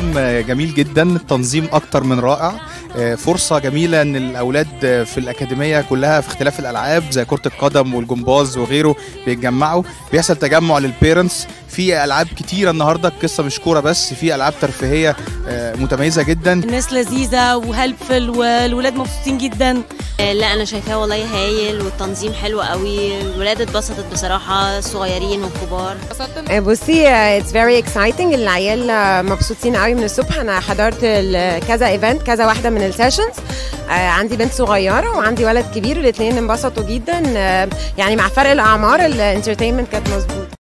يوم جميل جدا، التنظيم اكتر من رائع. فرصة جميلة ان الاولاد في الاكاديمية كلها في اختلاف الالعاب زي كرة القدم والجمباز وغيره بيتجمعوا، بيحصل تجمع للبيرنتس في العاب كتيرة النهاردة. القصة مش كورة بس، في العاب ترفيهية متميزة جدا. الناس لذيذة وهلبفل والولاد مبسوطين جدا. لا انا شايفاه والله هايل والتنظيم حلو قوي، الولاد اتبسطت بصراحه، الصغيرين والكبار. بصي اتس فيري اكسايتنج، العيال مبسوطين قوي من الصبح. انا حضرت كذا ايفنت، كذا واحده من السيشنز. عندي بنت صغيره وعندي ولد كبير، الاثنين انبسطوا جدا. يعني مع فرق الاعمار الانترتينمنت كانت مظبوطه.